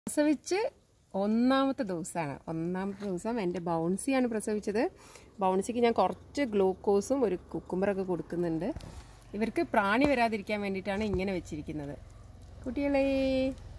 പ്രസവിച്ച് ഒന്നാമത്തെ ദിവസം എൻ്റെ ബൗൺസിയാണ് പ്രസവിച്ചത്. ബൗൺസിക്ക് ഞാൻ കുറച്ച് ഗ്ലൂക്കോസും ഒരു കുക്കുംബറൊക്കെ കൊടുക്കുന്നുണ്ട്. ഇവർക്ക് പ്രാണി വരാതിരിക്കാൻ വേണ്ടിയിട്ടാണ് ഇങ്ങനെ വെച്ചിരിക്കുന്നത്. കുട്ടികളെ